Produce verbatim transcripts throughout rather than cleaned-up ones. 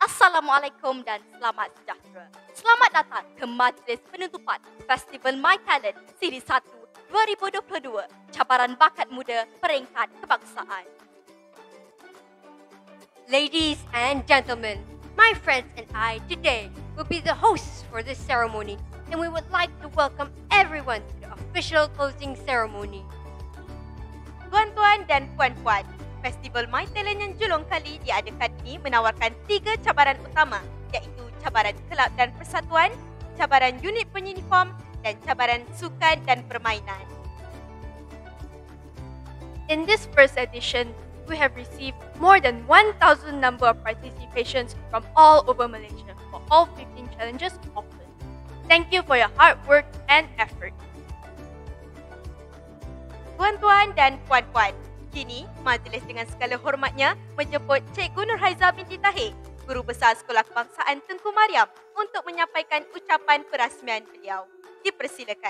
Assalamualaikum dan selamat sejahtera. Selamat datang ke Majlis Penutupan Festival My Talent Siri satu dua ribu dua puluh dua, Cabaran Bakat Muda Peringkat Kebangsaan. Ladies and gentlemen, my friends and I today will be the hosts for this ceremony, and we would like to welcome everyone to the official closing ceremony. Tuan-tuan dan puan-puan, Festival My Talent yang julung kali diadakan ini menawarkan tiga cabaran utama, iaitu cabaran kelab dan persatuan, cabaran unit penyuniform dan cabaran sukan dan permainan. In this first edition, we have received more than one thousand number of participations from all over Malaysia for all fifteen challenges offered. Thank you for your hard work and effort. Tuan-tuan dan puan-puan, kini majlis dengan segala hormatnya menjemput Cikgu Nurhaiza binti Tahir, Guru Besar Sekolah Kebangsaan Tengku Mariam, untuk menyampaikan ucapan perasmian beliau. Dipersilakan.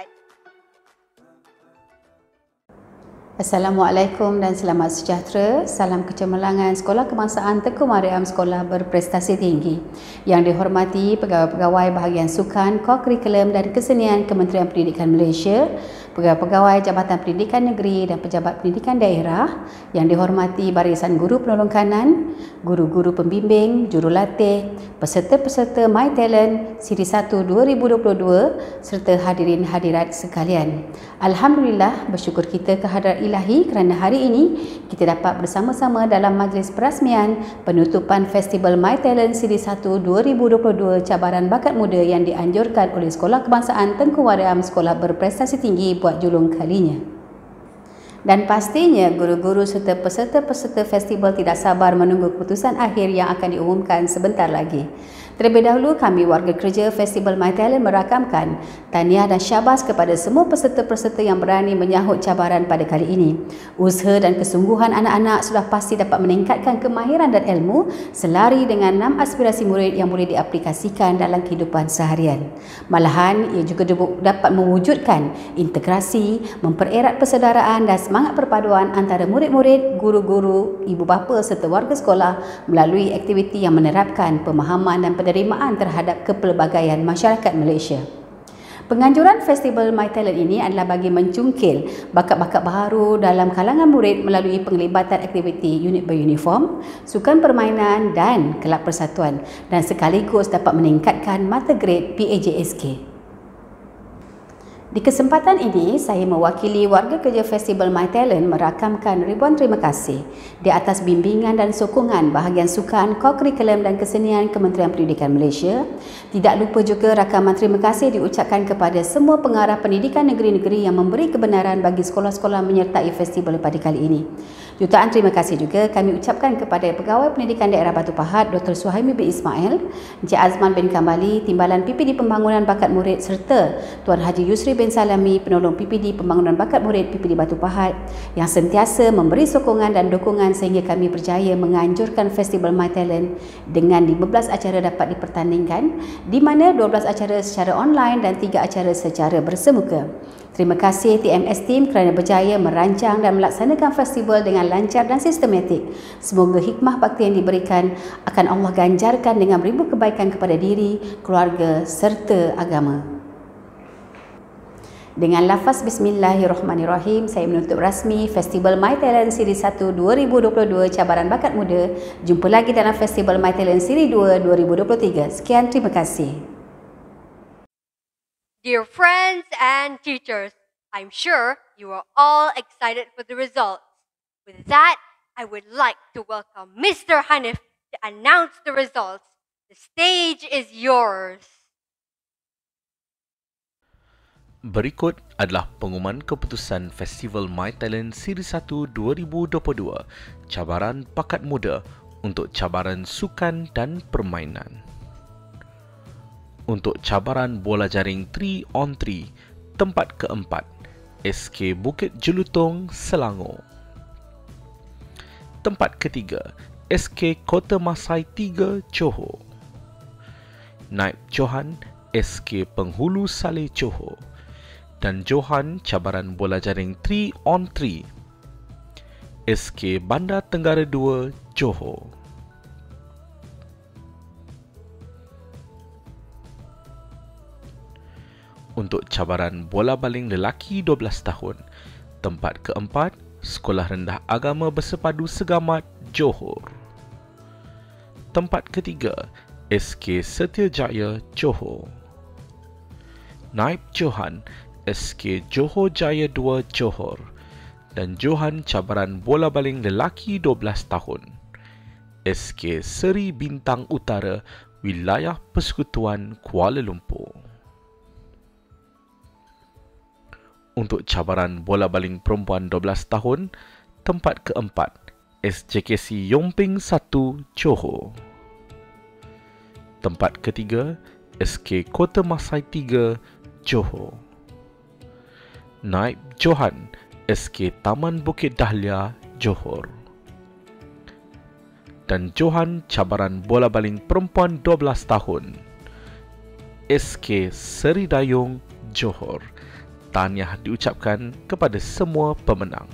Assalamualaikum dan selamat sejahtera. Salam kecemerlangan Sekolah Kebangsaan Tengku Mariam, sekolah berprestasi tinggi. Yang dihormati pegawai-pegawai bahagian sukan, ko-kurikulum dan kesenian Kementerian Pendidikan Malaysia, pegawai-pegawai Jabatan Pendidikan Negeri dan pejabat pendidikan daerah, yang dihormati barisan guru penolong kanan, guru-guru pembimbing, jurulatih, peserta-peserta My Talent Siri satu dua ribu dua puluh dua serta hadirin hadirat sekalian. Alhamdulillah, bersyukur kita kehadrat Ilahi kerana hari ini kita dapat bersama-sama dalam majlis perasmian penutupan Festival My Talent Siri satu dua ribu dua puluh dua Cabaran Bakat Muda yang dianjurkan oleh Sekolah Kebangsaan Tengku Mariam, sekolah berprestasi tinggi buat julung kalinya. Dan pastinya guru-guru serta peserta-peserta festival tidak sabar menunggu keputusan akhir yang akan diumumkan sebentar lagi. Terlebih dahulu, kami warga kerja Festival My Talent merakamkan tahniah dan syabas kepada semua peserta-peserta yang berani menyahut cabaran pada kali ini. Usaha dan kesungguhan anak-anak sudah pasti dapat meningkatkan kemahiran dan ilmu selari dengan enam aspirasi murid yang boleh diaplikasikan dalam kehidupan seharian. Malahan, ia juga dapat mewujudkan integrasi, mempererat persaudaraan dan semangat perpaduan antara murid-murid, guru-guru, ibu bapa serta warga sekolah melalui aktiviti yang menerapkan pemahaman dan penerimaan terhadap kepelbagaian masyarakat Malaysia. Penganjuran Festival My Talent ini adalah bagi mencungkil bakat-bakat baharu dalam kalangan murid melalui penglibatan aktiviti unit beruniform, sukan permainan dan kelab persatuan, dan sekaligus dapat meningkatkan mata grade P A J S K. Di kesempatan ini, saya mewakili warga kerja Festival My Talent merakamkan ribuan terima kasih di atas bimbingan dan sokongan bahagian sukan, ko-kurikulum dan kesenian Kementerian Pendidikan Malaysia. Tidak lupa juga rakaman terima kasih diucapkan kepada semua pengarah pendidikan negeri-negeri yang memberi kebenaran bagi sekolah-sekolah menyertai festival pada kali ini. Jutaan terima kasih juga kami ucapkan kepada Pegawai Pendidikan Daerah Batu Pahat Doktor Suhaimi bin Ismail, Encik Azman bin Kambali, Timbalan P P D Pembangunan Bakat Murid serta Tuan Haji Yusri bin Salami, Penolong P P D Pembangunan Bakat Murid P P D Batu Pahat yang sentiasa memberi sokongan dan dukungan sehingga kami berjaya menganjurkan Festival My Talent dengan lima belas acara dapat dipertandingkan, di mana dua belas acara secara online dan tiga acara secara bersemuka. Terima kasih T M S Team kerana berjaya merancang dan melaksanakan festival dengan lancar dan sistematik. Semoga hikmah bakti yang diberikan akan Allah ganjarkan dengan ribu kebaikan kepada diri, keluarga serta agama. Dengan lafaz Bismillahirrahmanirrahim, saya menutup rasmi Festival My Talent Siri satu dua ribu dua puluh dua Cabaran Bakat Muda. Jumpa lagi dalam Festival My Talent Siri dua dua ribu dua puluh tiga. Sekian, terima kasih. Dear friends and teachers, I'm sure you are all excited for the results. With that, I would like to welcome Mister Hanif to announce the results. The stage is yours. Berikut adalah pengumuman keputusan Festival My Talent Siri satu dua ribu dua puluh dua, Cabaran Bakat Muda untuk cabaran sukan dan permainan. Untuk cabaran bola jaring tiga on tiga, tempat keempat, S K Bukit Jelutong, Selangor. Tempat ketiga, S K Kota Masai tiga, Johor. Naib Johan, S K Penghulu Saleh, Johor. Dan Johan cabaran bola jaring tiga on tiga, S K Bandar Tenggara dua, Johor. untuk cabaran bola baling lelaki dua belas tahun. Tempat keempat, Sekolah Rendah Agama Bersepadu Segamat, Johor. Tempat ketiga, S K Setiajaya, Johor. Naib Johan, S K Johor Jaya dua, Johor. Dan Johan cabaran bola baling lelaki dua belas tahun, S K Seri Bintang Utara, Wilayah Persekutuan Kuala Lumpur. Untuk cabaran bola baling perempuan dua belas tahun, tempat keempat, S J K C Yongping satu, Johor. Tempat ketiga, S K Kota Masai tiga, Johor. Naib Johan, S K Taman Bukit Dahlia, Johor. Dan Johan cabaran bola baling perempuan dua belas tahun, S K Seri Dayung, Johor. Tahniah diucapkan kepada semua pemenang.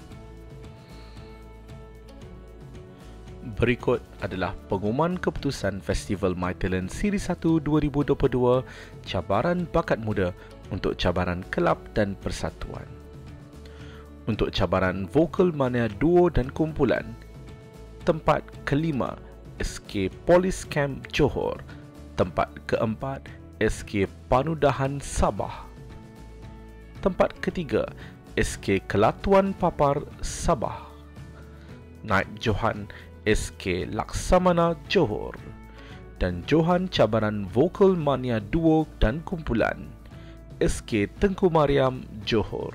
Berikut adalah pengumuman keputusan Festival My Talent Siri satu dua ribu dua puluh dua Cabaran Bakat Muda untuk cabaran kelab dan persatuan. Untuk cabaran Vokal Mania Duo dan Kumpulan, tempat kelima, S K Polis Camp Johor. Tempat keempat, S K Panudahan Sabah. Tempat ketiga, S K Kelatuan Papar Sabah. Naib Johan, S K Laksamana Johor. Dan Johan cabaran Vokal Mania Duo dan Kumpulan, S K Tengku Mariam, Johor.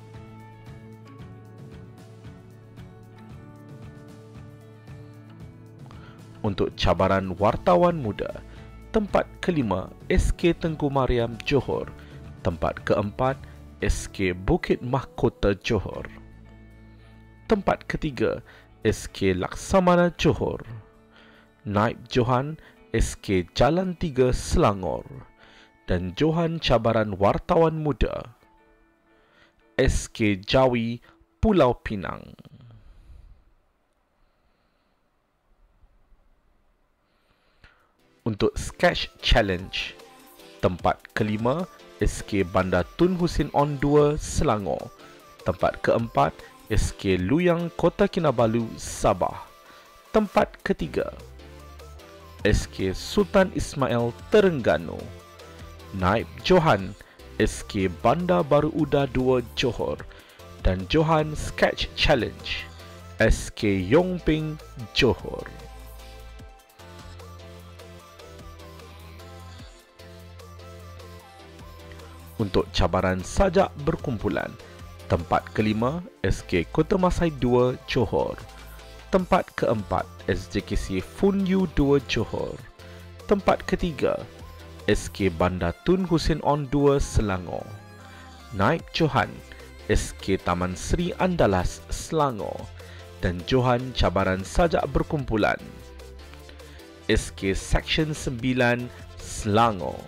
Untuk cabaran Wartawan Muda, tempat kelima, S K Tengku Mariam, Johor. Tempat keempat, S K Bukit Mahkota, Johor. Tempat ketiga, S K Laksamana, Johor. Naib Johan, S K Jalan tiga, Selangor. Dan Johan cabaran Wartawan Muda, S K Jawi, Pulau Pinang. Untuk Sketch Challenge, tempat kelima, S K Bandar Tun Husin On dua, Selangor. Tempat keempat, S K Luyang Kota Kinabalu, Sabah. Tempat ketiga, S K Sultan Ismail, Terengganu. Naib Johan, S K Bandar Baru Uda dua, Johor. Dan Johan Sketch Challenge, S K Yongping, Johor. Untuk cabaran sajak berkumpulan, tempat kelima, S K Kota Masai dua, Johor. Tempat keempat, S J K C Funyu dua, Johor. Tempat ketiga, S K Bandar Tun Husin On dua, Selangor. Naib Johan, S K Taman Seri Andalas, Selangor. Dan Johan cabaran sajak berkumpulan, S K Section sembilan, Selangor.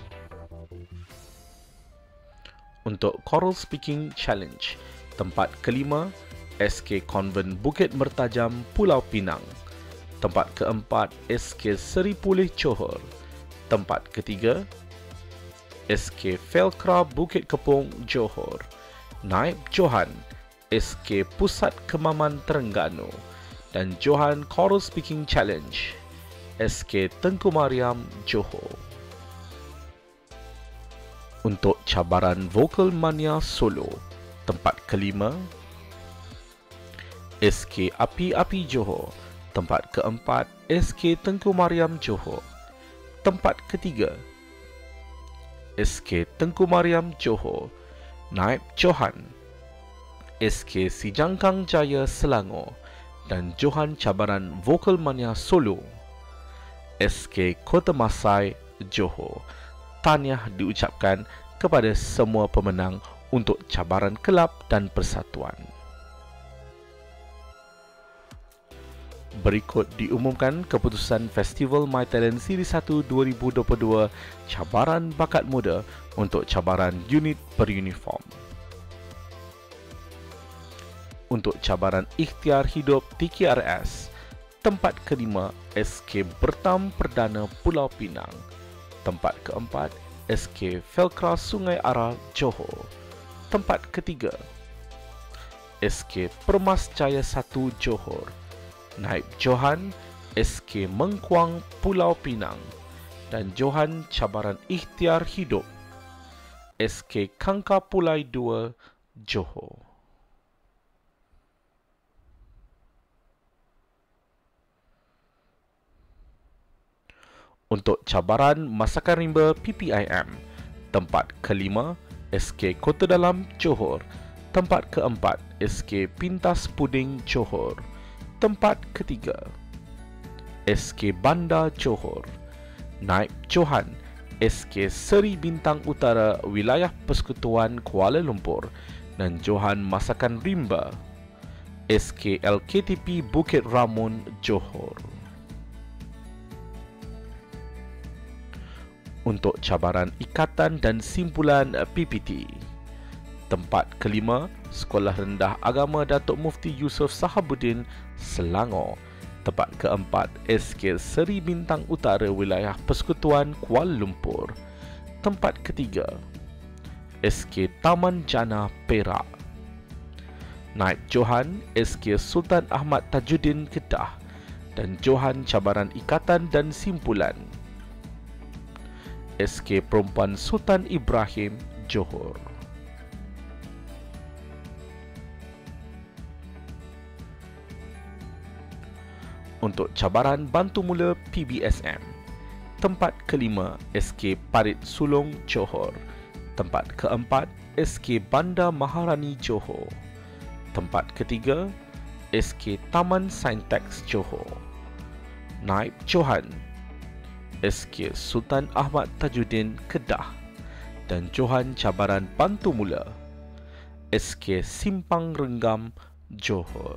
Untuk Choral Speaking Challenge, tempat kelima, S K Convent Bukit Mertajam, Pulau Pinang. Tempat keempat, S K Seri Pulih, Johor. Tempat ketiga, S K Felkra Bukit Kepong, Johor. Naib Johan, S K Pusat Kemaman, Terengganu. Dan Johan Choral Speaking Challenge, S K Tengku Mariam, Johor. Untuk cabaran Vokal Mania Solo, tempat kelima, S K Api-Api Johor. Tempat keempat, S K Tengku Mariam, Johor. Tempat ketiga, S K Tengku Mariam, Johor. Naib Johan, S K Sijangkang Jaya, Selangor. Dan Johan cabaran Vokal Mania Solo, S K Kota Masai, Johor. Tahniah diucapkan kepada semua pemenang untuk cabaran kelab dan persatuan. Berikut diumumkan keputusan Festival My Talent Siri satu dua ribu dua puluh dua Cabaran Bakat Muda untuk cabaran unit beruniform. Untuk cabaran Ikhtiar Hidup T K R S, tempat kelima, S K Bertam Perdana, Pulau Pinang. Tempat keempat, S K Felkra Sungai Ara, Johor. Tempat ketiga, S K Permas Jaya satu, Johor. Naib Johan, S K Mengkuang, Pulau Pinang. Dan Johan Cabaran Ikhtiar Hidup, S K Kangka Pulai dua, Johor. Untuk cabaran masakan rimba P P I M, tempat kelima, S K Kota Dalam, Johor. Tempat keempat, S K Pintas Puding, Johor. Tempat ketiga, S K Banda, Johor. Naib Johan, S K Seri Bintang Utara, Wilayah Persekutuan Kuala Lumpur. Dan Johan Masakan Rimba, S K L K T P Bukit Ramun, Johor. Untuk cabaran ikatan dan simpulan P P T, tempat kelima, Sekolah Rendah Agama Datuk Mufti Yusof Sahabuddin, Selangor. Tempat keempat, S K Seri Bintang Utara, Wilayah Persekutuan Kuala Lumpur. Tempat ketiga, S K Taman Jana, Perak. Naib Johan, S K Sultan Ahmad Tajuddin, Kedah. Dan Johan Cabaran Ikatan dan Simpulan, S K Perempuan Sultan Ibrahim, Johor. Untuk cabaran bantu mula P B S M, tempat kelima, S K Parit Sulong, Johor. Tempat keempat, S K Bandar Maharani, Johor. Tempat ketiga, S K Taman Saintex, Johor. Naib Johan, S K Sultan Ahmad Tajuddin, Kedah. Dan Johan Cabaran Bantu Mula, S K Simpang Renggam, Johor.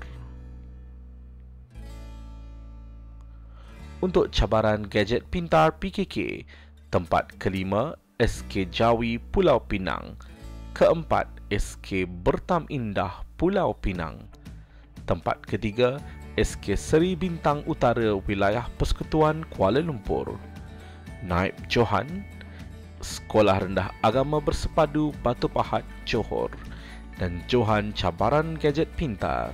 Untuk cabaran gadget pintar P K K, tempat kelima, S K Jawi, Pulau Pinang. Keempat, S K Bertam Indah, Pulau Pinang. Tempat ketiga, S K Seri Bintang Utara, Wilayah Persekutuan Kuala Lumpur. Naib Johan, Sekolah Rendah Agama Bersepadu, Batu Pahat, Johor. Dan Johan Cabaran Gadget Pintar,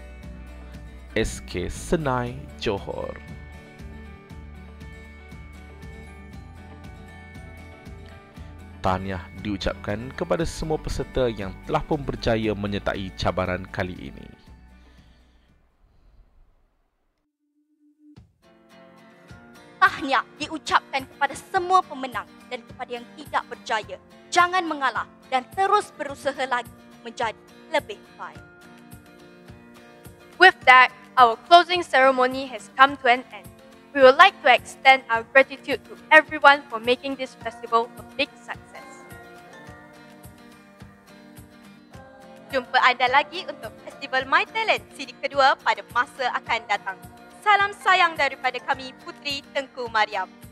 S K Senai, Johor. Tahniah diucapkan kepada semua peserta yang telah pun berjaya menyertai cabaran kali ini. Tahniah diucapkan kepada semua pemenang dan kepada yang tidak berjaya. Jangan mengalah dan terus berusaha lagi menjadi lebih baik. With that, our closing ceremony has come to an end. We would like to extend our gratitude to everyone for making this festival a big success. Jumpa anda lagi untuk Festival My Talent siri kedua pada masa akan datang. Salam sayang daripada kami, Putri Tengku Mariam.